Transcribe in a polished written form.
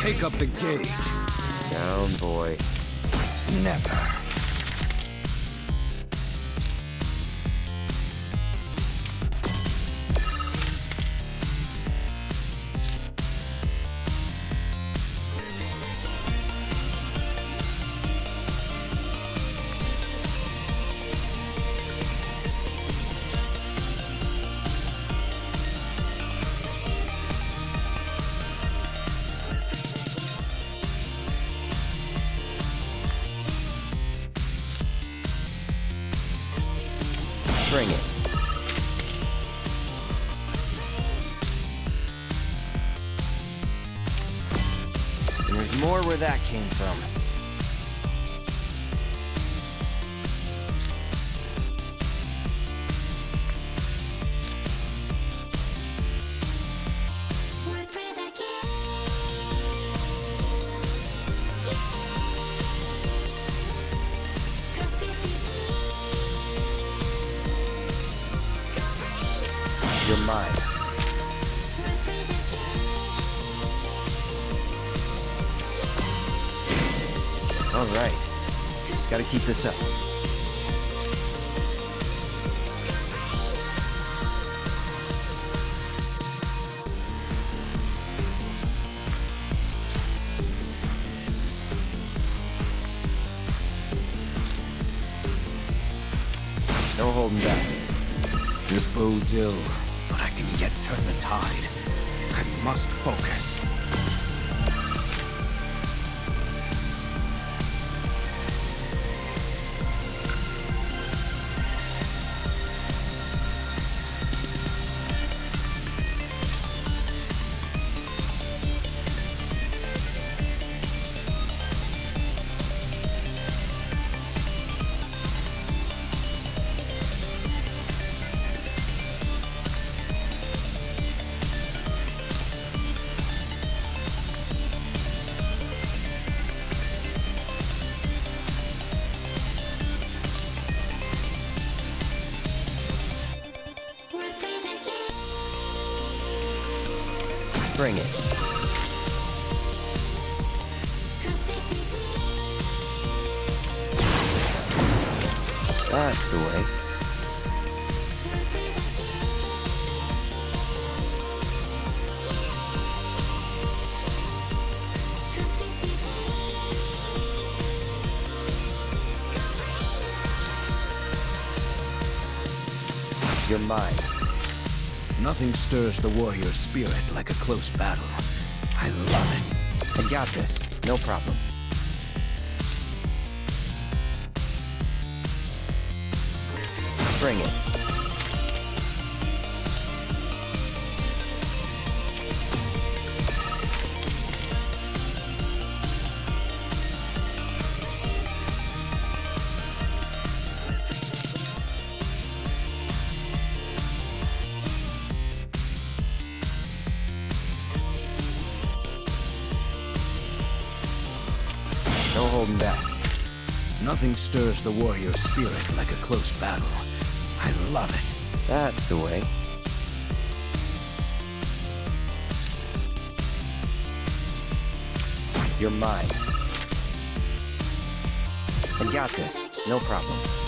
Take up the gauge. Down, boy. Never. Bring it. And there's more where that came from. You're mine. All right. Just gotta keep this up. No holding back. This bodes ill, but I can yet turn the tide. I must focus. Bring it. That's the way. You're mine. Nothing stirs the warrior's spirit like a close battle. I love it. I got this. No problem. Bring it. No holding back. Nothing stirs the warrior's spirit like a close battle. I love it. That's the way. You're mine. I got this. No problem.